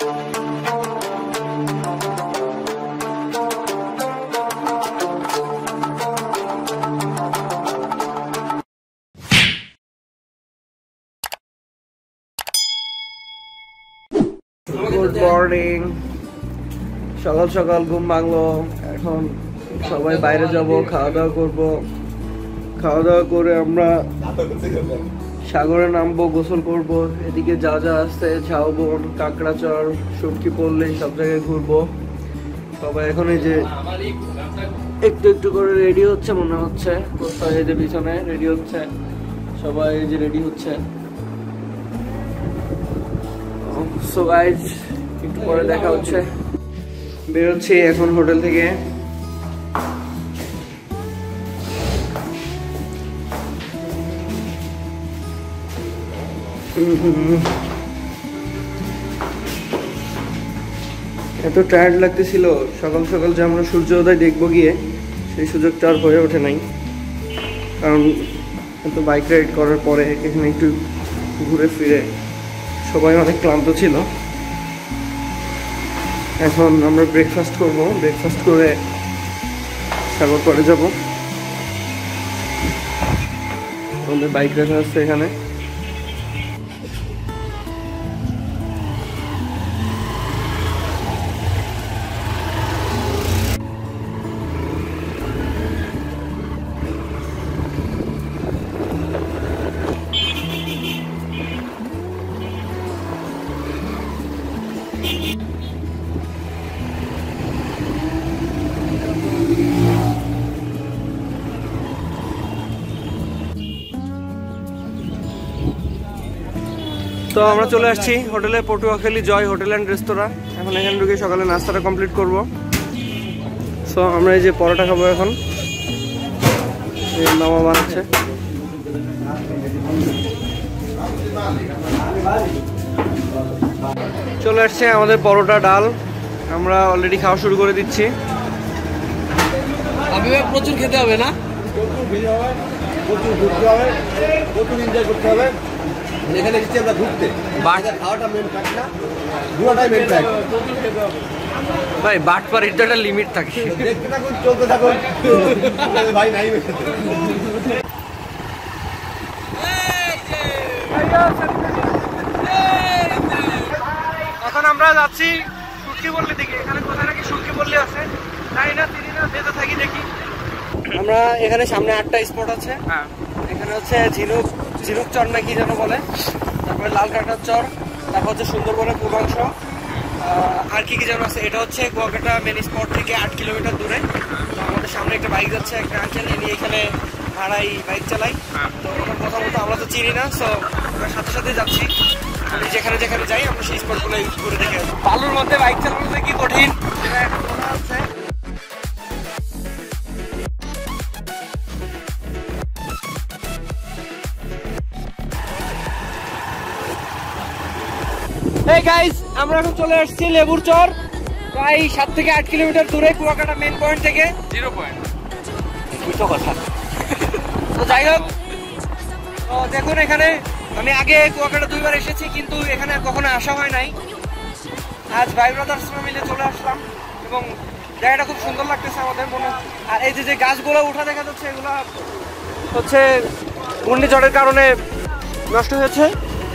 Good morning. সকাল সকাল ঘুম ভাঙলো। এখন সবাই বাইরে যাব, খাওয়া দাওয়া করবো। খাওয়া দাওয়া করে আমরা সাগরে নামবো, গোসল করব। এদিকে যা যা আসছে ঝাউবন, কাঁকড়াচর, শুটকি পড়লে সব জায়গায় ঘুরবো। সবাই এখন এই যে একটু একটু করে রেডি হচ্ছে মনে হচ্ছে। কোথাও এই যে পিছনে রেডি হচ্ছে সবাই, এই যে রেডি হচ্ছে। সো গাইজ, একটু পরে দেখা হচ্ছে। বেরোচ্ছি এখন হোটেল থেকে। এত টায়ার্ড লাগতেছিল সকাল সকাল যে আমরা সূর্যোদয় দেখবো গিয়ে, সেই সুযোগটা আর হয়ে ওঠে নাই। কারণ এত বাইক রাইড করার পরে এখানে একটু ঘুরে ফিরে সবাই অনেক ক্লান্ত ছিল। এখন আমরা ব্রেকফাস্ট করব, ব্রেকফাস্ট করে সাগর পরে যাব। আমাদের বাইক রাখা আছে এখানে। তো আমরা চলে আসছি হোটেলে, Patuakhali Joy hotel and restaurant. এখন এখানে ঢুকে সকালে নাস্তাটা কমপ্লিট করব। সো আমরা এই যে পরোটা খাবো এখন। মামা বানাচ্ছে। চলে আসছে আমাদের পরোটা ডাল। আমরা অলরেডি খাওয়া শুরু করে দিচ্ছি। প্রচুর খেতে হবে না? প্রচুর ঘুরতে হবে, প্রচুর এনজয় করতে হবে। এখানে এসেছি আমরা ঘুরতে, খাওয়াটা মেন ফ্যাক্ট না, ঘোরাটাই মেন ফ্যাক্ট। ভাই বাটপাড়ির তো একটা লিমিট থাকে। দেখতে থাকুন, চলতে থাকুন ভাই। নাই এখন আমরা যাচ্ছি শুটকি পল্লী দিকে। এখানে কোথায় নাকি শুটকি পল্লী আছে, তাই না তিনি না যেতে থাকি দেখি। আমরা এখানে সামনে 8টা স্পট আছে। এখানে হচ্ছে ঝিনুক চর নাকি যেন বলে, তারপরে লাল কাঁটার চর, তারপর হচ্ছে সুন্দরবনের পূর্বাংশ, আর কি কি যেন আছে। এটা হচ্ছে কুয়াকাটা মেন স্পট থেকে 8 কিলোমিটার দূরে। তো আমাদের সামনে একটা বাইক যাচ্ছে, একটা আঙ্কেল নিয়ে এখানে ভাড়াই বাইক চালাই। তো ওনার কথা মতো আমরা তো চিনি না, সো আমরা সাথে সাথে যাচ্ছি। আমি যেখানে যেখানে যাই আমরা সেই স্পটগুলো ইউজ করে দেখে আসবো। বালুর মধ্যে বাইক চালানো কি কঠিন সেটা এখন মনে হচ্ছে। এই গাইস, আমরা এখন চলে আসছি লেবুর চর, প্রায় 7 থেকে 8 কিলোমিটার দূরে কুয়াকাটা মেন পয়েন্ট থেকে। 0 পয়েন্ট দুটো কথা। তো যাই হোক, তো দেখুন এখানে আমি আগে কুয়াকাটা 2বার এসেছি, কিন্তু এখানে কখনো আসা হয় নাই। আজ ভাই ব্রাদার্সরা মিলে চলে আসলাম এবং জায়গাটা খুব সুন্দর লাগতেছে আমাদের মনে। আর এই যে গাছগুলো উঠা দেখা যাচ্ছে, এগুলো হচ্ছে ঘূর্ণিঝড়ের কারণে নষ্ট হয়েছে।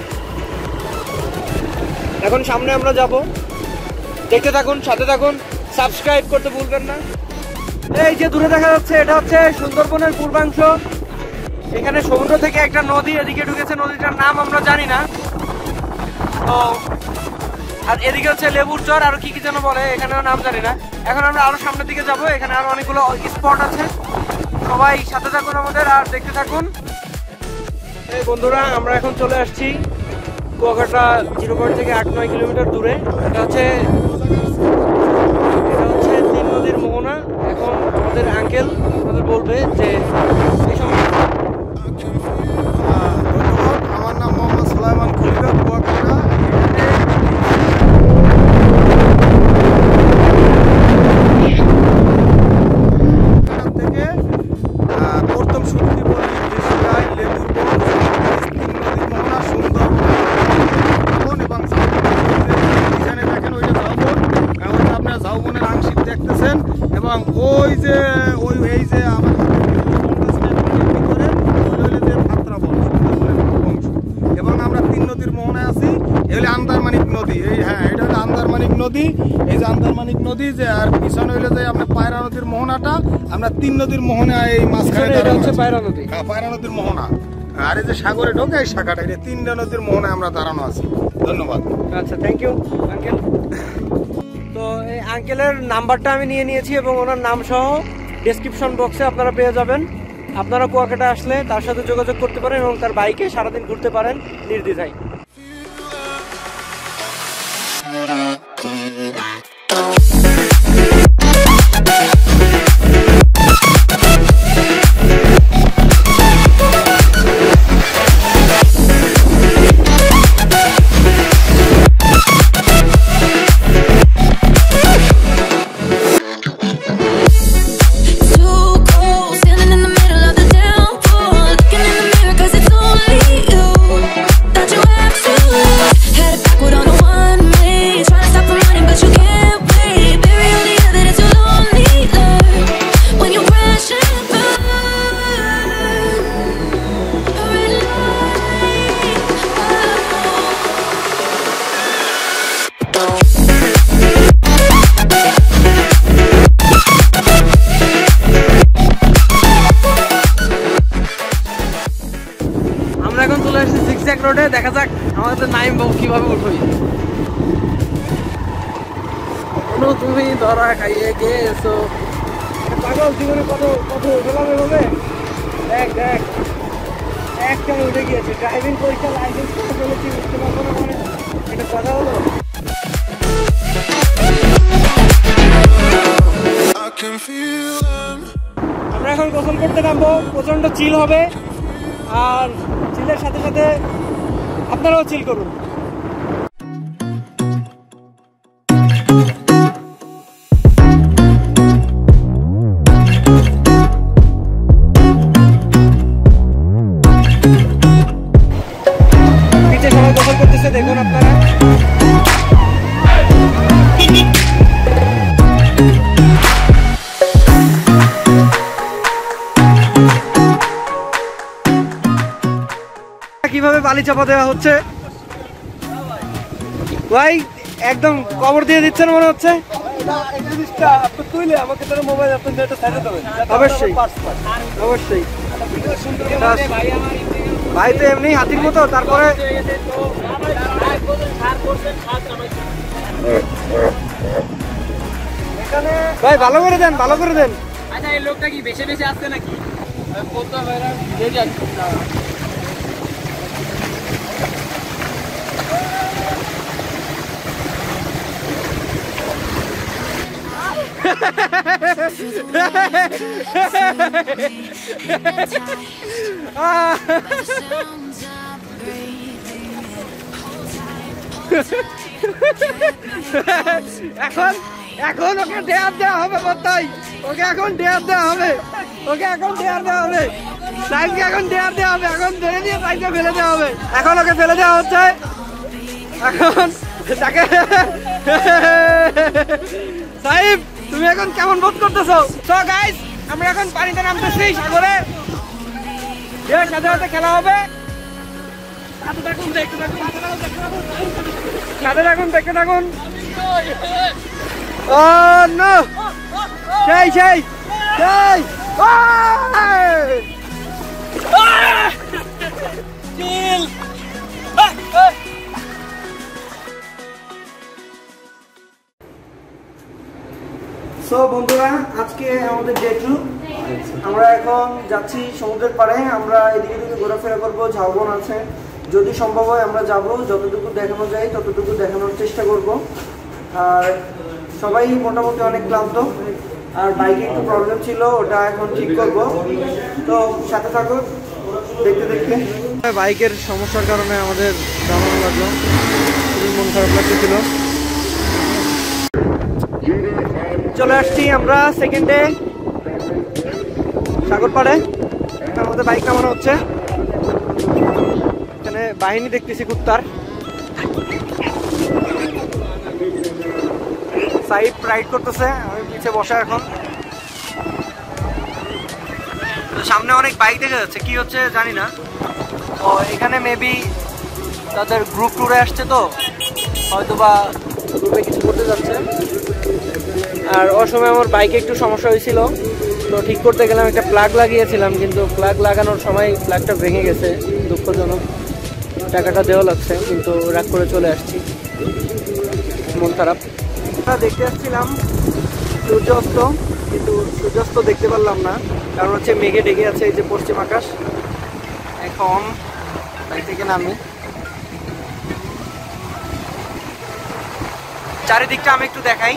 এখন সামনে আমরা যাব, দেখতে থাকুন, সাথে থাকুন, সাবস্ক্রাইব করতে ভুলবেন না। এই যে দূরে দেখা যাচ্ছে, এটা হচ্ছে সুন্দরবনের পূর্বাংশ। এখানে সমুদ্র থেকে একটা নদী এদিকে ঢুকেছে, নদীটার নাম আমরা জানি না। তো আর এদিকে হচ্ছে লেবুর চর, আর কি কি যেন বলে, এখানেও নাম জানি না। এখন আমরা আরো সামনের দিকে যাব, এখানে আরো অনেকগুলো স্পট আছে। সবাই সাথে থাকুন আমাদের আর দেখতে থাকুন। এই বন্ধুরা, আমরা এখন চলে আসছি কুয়াকাটা 0 পয়েন্ট থেকে 8-9 কিলোমিটার দূরে। এটা হচ্ছে 3 নদীর মোহনা। এখন আমাদের আঙ্কেল আমাদের বলবে যে এই সময়। আমার নাম মোহাম্মদ সুলাইমান খলিফা, কুয়াকাটা থেকে প্রথম শুটকি পল্লী, দেশলাই, লেবুর বন, নদীর মোহনা, সুন্দর এবং এখানে দেখা ওই যে এই যে আমার এবং আমরা 3 নদীর মোহনায় আছি। এগুলি আন্দারমানিক নদী, এই হ্যাঁ এটা হলো আন্দারমানিক নদী। এই যে আন্দারমানিক নদী যে, আর পিছনে হইলে যে আমরা পায়রা নদীর মোহনাটা, আমরা 3 নদীর মোহনা এই মাঝখানে হচ্ছে পায়রা নদী। হ্যাঁ পায়রা নদীর মোহনা। আর এই যে সাগরে ঢোকে এই শাখাটা, এই 3টা নদীর মোহনায় আমরা দাঁড়ানো আছি। ধন্যবাদ। আচ্ছা, থ্যাংক ইউ আঙ্কেল। তো এই আঙ্কেলের নাম্বারটা আমি নিয়ে নিয়েছি এবং ওনার নাম সহ ডেসক্রিপশন বক্সে আপনারা পেয়ে যাবেন। আপনারা কুয়াকাটা আসলে তার সাথে যোগাযোগ করতে পারেন এবং তার বাইকে সারাদিন ঘুরতে পারেন নির্দ্বিধায়। এখন চলে আসছি জিগজ্যাগ রোডে। দেখা যাক আমাদের নাইম বাবু কিভাবে উঠবি। তুমি ধরা খাইয়ে গেছো পাগল, জীবনে কত কত উঠলাম এভাবে। দেখ দেখ একটা উঠে গিয়েছে, ড্রাইভিং পরীক্ষা লাইসেন্স করে ফেলেছি, উঠতে পারবো না মানে এটা কথা হলো। আমরা এখন গোসল করতে নামবো, প্রচন্ড চিল হবে আর চিলের সাথে সাথে আপনারাও চিল করুন। পিছে সবাই গোসল করতেছে, দেখুন আপনারা। কিভাবে বালি চাপা দেওয়া হচ্ছে ভাই, একদম কবর দিয়ে দিচ্ছেন মনে হচ্ছে। অবশ্যই অবশ্যই ভাই তো এমনি হাতির মতো, তারপরে ভাই ভালো করে দেন, ভালো করে দেন। আচ্ছা এই লোকটা কি বেশি বেশি আসছে নাকি? এখন এখন ওকে ডেয়ার দেওয়া হবে বর্তাই, ওকে এখন ডেয়ার দেওয়া হবে, ওকে এখন ডেয়ার দেওয়া হবে, সাইমকে এখন ডেয়ার দেওয়া হবে, এখন ধরে দিয়ে সাইমকে ফেলে দেওয়া হবে। এখন ওকে ফেলে দেওয়া হচ্ছে। এখন তাকে সাইম তুমি এখন কেমন বোধ করতেছো? সো গাইস আমরা এখন পানিতে নামতেছি, সাগরে ঢেউয়ের সাথে সাথে খেলা হবে। সাথে থাকুন, দেখতে থাকুন, সাথে থাকুন, দেখতে থাকুন। Oh no! সেই সেই সেই! Chill! সো বন্ধুরা, আজকে আমাদের ডে 2। আমরা এখন যাচ্ছি সমুদ্রের পাড়ে। আমরা এদিকে দিকে ঘোরাফেরা করবো, ঝাউবন আছে, যদি সম্ভব হয় আমরা যাব, যতটুকু দেখানো যায় ততটুকু দেখানোর চেষ্টা করব। আর সবাই মোটামুটি অনেক ক্লান্ত, আর বাইকে একটু প্রবলেম ছিল, ওটা এখন ঠিক করব। তো সাথে থাকো, দেখতে দেখতে। বাইকের সমস্যার কারণে আমাদের জানানো লাগলো, খুবই মন খারাপ লাগতেছিল। চলে আসছি আমরা সেকেন্ডে সাগর পাড়ে। আমাদের বাইক নামানো হচ্ছে, এখানে বাহিনী দেখতেছি কুত্তার। সাইড রাইড করতেছে, আমি পিছে বসা এখন। তো সামনে অনেক বাইক দেখা যাচ্ছে, কি হচ্ছে জানি না। তো এখানে মেবি তাদের গ্রুপ ট্যুরে আসছে, তো হয়তো বা গ্রুপে কিছু করতে যাচ্ছে। আর ওর সময় আমার বাইকে একটু সমস্যা হয়েছিল, তো ঠিক করতে গেলাম, একটা প্লাগ লাগিয়েছিলাম, কিন্তু প্লাগ লাগানোর সময় প্লাগটা ভেঙে গেছে, দুঃখজনক। টাকাটা দেওয়া লাগছে, কিন্তু রাগ করে চলে আসছি, মন খারাপ। দেখতে আসছিলাম সূর্যাস্ত, কিন্তু সূর্যাস্ত দেখতে পারলাম না, কারণ হচ্ছে মেঘে ঢেকে আছে এই যে পশ্চিম আকাশ। এখন বাইক থেকে নামি, চারিদিকটা আমি একটু দেখাই।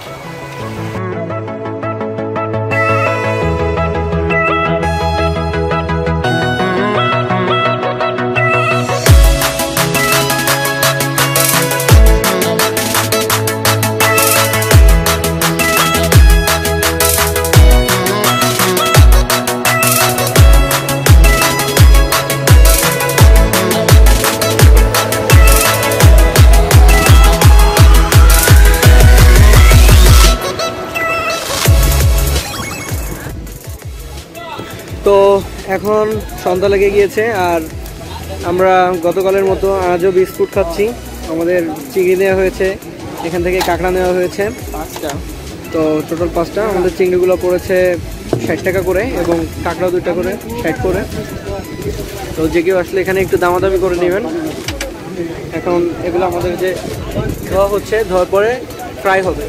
তো এখন সন্ধ্যা লেগে গিয়েছে, আর আমরা গতকালের মতো আজও বিস্কুট খাচ্ছি। আমাদের চিংড়ি নেওয়া হয়েছে, এখান থেকে কাঁকড়া নেওয়া হয়েছে 5টা, তো টোটাল 5টা। আমাদের চিংড়িগুলো পড়েছে 60 টাকা করে এবং কাঁকড়া 2টা করে 60 করে। তো যে কেউ আসলে এখানে একটু দামাদামি করে নেবেন। এখন এগুলো আমাদের যে ধোয়া হচ্ছে, ধোয়ার পরে ফ্রাই হবে।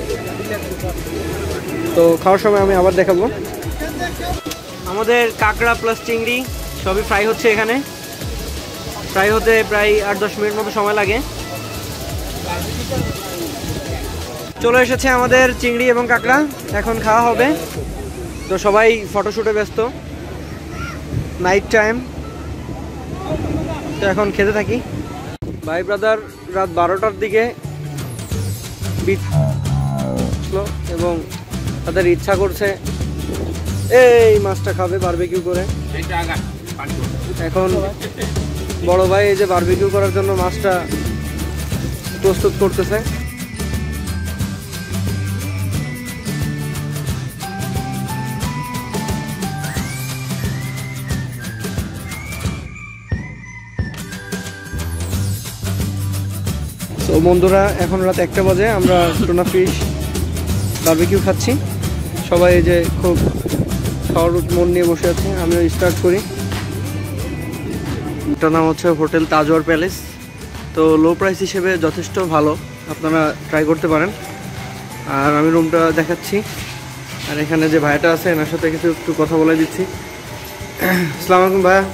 তো খাওয়ার সময় আমি আবার দেখাবো। আমাদের কাঁকড়া প্লাস চিংড়ি সবই ফ্রাই হচ্ছে। এখানে ফ্রাই হতে প্রায় 8-10 মিনিট মতো সময় লাগে। চলে এসেছে আমাদের চিংড়ি এবং কাঁকড়া, এখন খাওয়া হবে। তো সবাই ফটোশ্যুটে ব্যস্ত, নাইট টাইম। তো এখন খেতে থাকি। ভাই ব্রাদার রাত 12টার দিকে এবং তাদের ইচ্ছা করছে এই মাছটা খাবে বারবিকিউ করে। এখন বড় ভাই এই যে বারবিকিউ করার জন্য মাছটা প্রস্তুত করতেছে। তো বন্ধুরা, এখন রাত 1টা বাজে, আমরা টুনা ফিশ বারবিকিউ খাচ্ছি। সবাই এই যে খুব খাওয়ার মন নিয়ে বসে আছে। আমিও স্টার্ট করি। এটার নাম হচ্ছে হোটেল তাজওয়ার প্যালেস। তো লো প্রাইস হিসেবে যথেষ্ট ভালো, আপনারা ট্রাই করতে পারেন। আর আমি রুমটা দেখাচ্ছি, আর এখানে যে ভাইটা আছে এনার সাথে কিছু একটু কথা বলে দিচ্ছি। আসসালামু আলাইকুম ভাইয়া।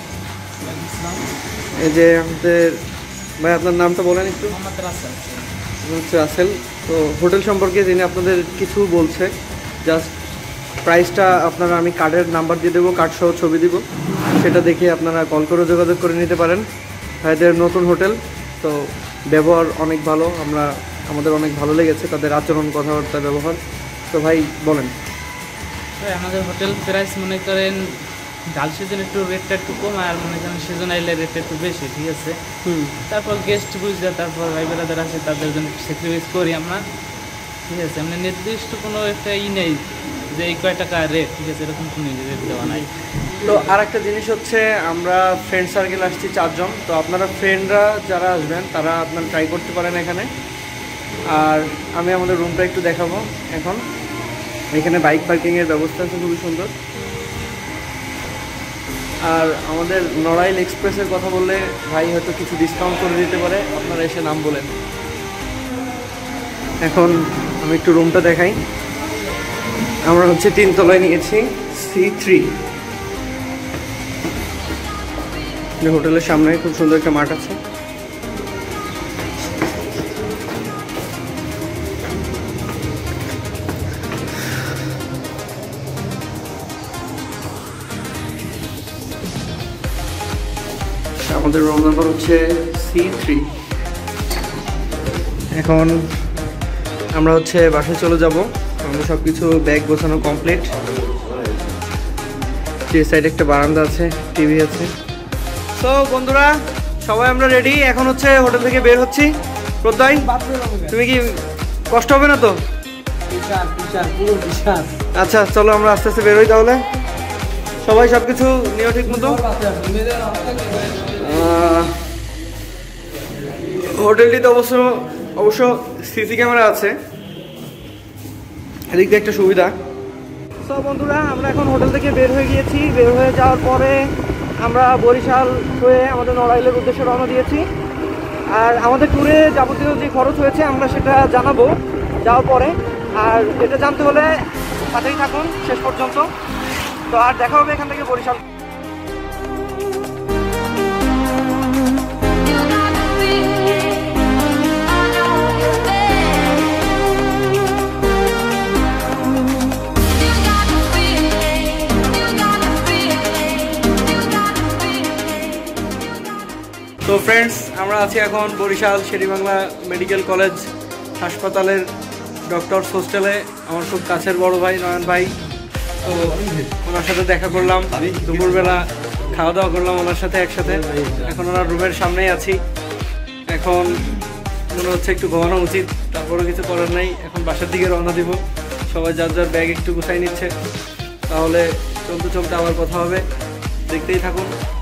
এই যে আমাদের ভাই, আপনার নামটা বলেন একটু। হচ্ছে রাসেল। তো হোটেল সম্পর্কে যিনি আপনাদের কিছু বলছে, জাস্ট প্রাইসটা আপনারা, আমি কার্ডের নাম্বার দিয়ে দেবো, কার্ড সহ ছবি দিব, সেটা দেখে আপনারা কল করে যোগাযোগ করে নিতে পারেন। ভাইদের নতুন হোটেল, তো ব্যবহার অনেক ভালো, আমাদের অনেক ভালো লেগেছে তাদের আচরণ, কথাবার্তা, ব্যবহার। তো ভাই বলেন। আমাদের হোটেল প্রাইস মনে করেন ডাল সিজন একটু রেটটা একটু কম, আর মনে করেন সিজন আইলে রেটটা একটু বেশি, ঠিক আছে। তারপর গেস্ট বুঝলে, তারপর ভাই বেড়াদের আছে, তাদের জন্য স্যাক্রিফাইস করি আমরা, ঠিক আছে। মানে নির্দিষ্ট কোনো একটা নেই যে এই কয় টাকা রেট, ঠিক আছে, এরকম কোনো রেট দেওয়া নাই। তো আর একটা জিনিস হচ্ছে, আমরা ফ্রেন্ড সার্কেল আসছি 4 জন। তো আপনারা ফ্রেন্ডরা যারা আসবেন তারা আপনারা ট্রাই করতে পারেন এখানে। আর আমি আমাদের রুমটা একটু দেখাবো। এখন এখানে বাইক পার্কিংয়ের ব্যবস্থা আছে, খুবই সুন্দর। আর আমাদের নড়াইল এক্সপ্রেসের কথা বললে ভাই হয়তো কিছু ডিসকাউন্ট করে দিতে পারে, আপনারা এসে নাম বলেন। এখন আমি একটু রুমটা দেখাই। আমরা হচ্ছে 3 তলায় নিয়েছি, C3। হোটেলের সামনে খুব সুন্দর একটা মাঠ আছে। আমাদের রুম নাম্বার হচ্ছে C3। এখন আমরা হচ্ছে বাসায় চলে যাব। আমরা সব কিছু ব্যাগ গোছানো কমপ্লিট। যে সাইডে একটা বারান্দা আছে, টিভি আছে। সো বন্ধুরা, সবাই আমরা রেডি। এখন হচ্ছে হোটেল থেকে বের হচ্ছি। প্রত্যয়, তুমি কি কষ্ট হবে না তো? আচ্ছা চলো আমরা আস্তে আস্তে বেরোই তাহলে। সবাই সবকিছু নিও ঠিক মতো। হোটেলটিতে অবশ্য সিসি ক্যামেরা আছে, এদিক দিয়ে একটা সুবিধা। তো বন্ধুরা, আমরা এখন হোটেল থেকে বের হয়ে গিয়েছি। বের হয়ে যাওয়ার পরে আমরা বরিশাল হয়ে আমাদের নড়াইলের উদ্দেশ্যে রওনা দিয়েছি। আর আমাদের ট্যুরে যাবতীয় যে খরচ হয়েছে আমরা সেটা জানাবো যাওয়ার পরে। আর এটা জানতে হলে সাথেই থাকুন শেষ পর্যন্ত। তো আর দেখা হবে এখান থেকে বরিশাল। তো ফ্রেন্ডস, আমরা আছি এখন বরিশাল শেরেবাংলা মেডিকেল কলেজ হাসপাতালের ডক্টরস হোস্টেলে। আমার খুব কাছের বড় ভাই নয়ন ভাই, তো ওনার সাথে দেখা করলাম, দুপুরবেলা খাওয়া দাওয়া করলাম ওনার সাথে একসাথে। এখন ওনার রুমের সামনেই আছি। এখন মনে হচ্ছে একটু ঘুমানো উচিত, তারপরেও কিছু করার নেই। এখন বাসার দিকে রওনা দিব। সবাই যার যার ব্যাগ একটু গুছাই নিচ্ছে। তাহলে চলতে চলতে আবার কথা হবে, দেখতেই থাকুন।